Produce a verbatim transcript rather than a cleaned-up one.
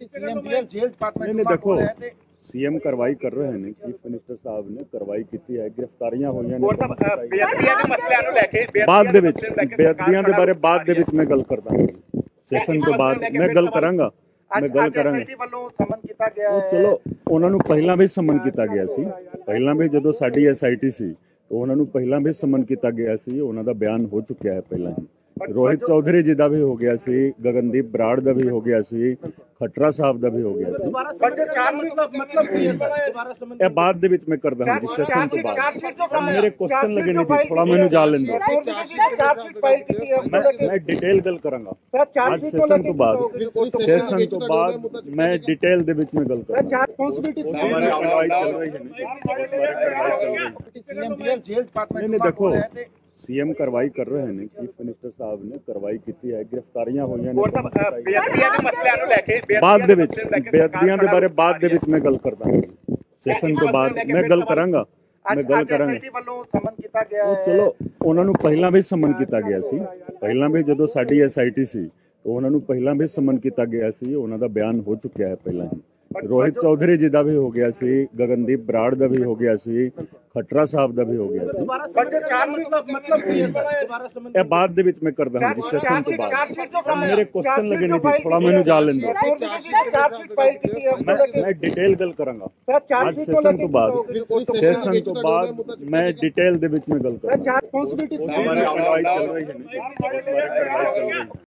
CM jail jail department नहीं नहीं देखो सीएम कार्रवाई कर रहे हैं चीफ मिनिस्टर साहब ने कार्रवाई की है गिरफ्तारियां हुई हैं बाद ਦੇ ਵਿੱਚ ਬੇਅਦਬੀਆਂ ਦੇ ਬਾਰੇ ਬਾਅਦ ਦੇ ਵਿੱਚ ਮੈਂ ਗੱਲ ਕਰਦਾ ਹਾਂ ਸੈਸ਼ਨ ਤੋਂ ਬਾਅਦ ਮੈਂ ਗੱਲ ਕਰਾਂਗਾ ਮੈਂ ਗੱਲ ਕਰਾਂਗਾ ਵੱਲੋਂ ਸਮਨ ਕੀਤਾ ਗਿਆ ਉਹ ਚਲੋ ਉਹਨਾਂ ਨੂੰ ਪਹਿਲਾਂ ਵੀ ਸਮਨ ਕੀਤਾ ਗਿਆ ਸੀ ਪਹਿਲਾਂ ਵੀ ਜਦੋਂ ਸਾਡੀ ਐਸਆਈਟੀ ਸੀ ਤਾਂ ਉਹਨਾਂ ਨੂੰ ਪਹਿਲਾਂ ਵੀ ਸਮਨ ਕੀਤਾ ਗਿਆ ਸੀ ਉਹਨਾਂ ਦਾ ਬਿਆਨ ਹੋ ਚੁੱਕਿਆ ਹੈ ਪਹਿਲਾਂ ਹੀ रोहित चौधरी जी का भी हो गया सी गगनदीप बराड़ का भी हो गया सी खट्टरा साहब का भी हो गया सी ये बाद दे विच मैं करदा हूं जी सेशन तो बाद मेरे क्वेश्चन लगे नहीं थी थोड़ा मैनू जान लें दो मैं मैं डिटेल गल करांगा आज सेशन तो बाद सेशन तो बाद मैं डिटेल दे विच मैं गल करांगा कार्रवाई चल रही है सीएम जेल जेल डिपार्टमेंट नहीं देखो सीएम कार्रवाई कर रहे हैं चीफ मिनिस्टर साहब ने कार्रवाई की है गिरफ्तारियां हुई हैं बाद ਦੇ ਵਿੱਚ ਬੇਅਦਬੀਆਂ ਦੇ ਬਾਰੇ ਬਾਅਦ ਦੇ ਵਿੱਚ ਮੈਂ ਗੱਲ ਕਰਦਾ ਹਾਂ ਸੈਸ਼ਨ ਤੋਂ ਬਾਅਦ ਮੈਂ ਗੱਲ ਕਰਾਂਗਾ ਮੈਂ ਗੱਲ ਕਰਾਂਗਾ ਵੱਲੋਂ ਸਮਨ ਕੀਤਾ ਗਿਆ ਉਹ ਚਲੋ ਉਹਨਾਂ ਨੂੰ ਪਹਿਲਾਂ ਵੀ ਸਮਨ ਕੀਤਾ ਗਿਆ ਸੀ ਪਹਿਲਾਂ ਵੀ ਜਦੋਂ ਸਾਡੀ ਐਸਆਈਟੀ ਸੀ ਤਾਂ ਉਹਨਾਂ ਨੂੰ ਪਹਿਲਾਂ ਵੀ ਸਮਨ ਕੀਤਾ ਗਿਆ ਸੀ ਉਹਨਾਂ ਦਾ ਬਿਆਨ ਹੋ ਚੁੱਕਿਆ ਹੈ ਪਹਿਲਾਂ ਹੀ रोहित चौधरी जी का भी हो गया सी गगनदीप बराड़ का भी हो गया सी खट्टरा साहब का भी हो गया सी ये बाद दे विच मैं करदा हूं जी सेशन तो बाद मेरे क्वेश्चन लगे नहीं थी थोड़ा मैनू जान लें दो मैं मैं डिटेल गल करांगा आज सेशन तो बाद सेशन तो बाद मैं डिटेल दे विच मैं गल करांगा कार्रवाई चल रही है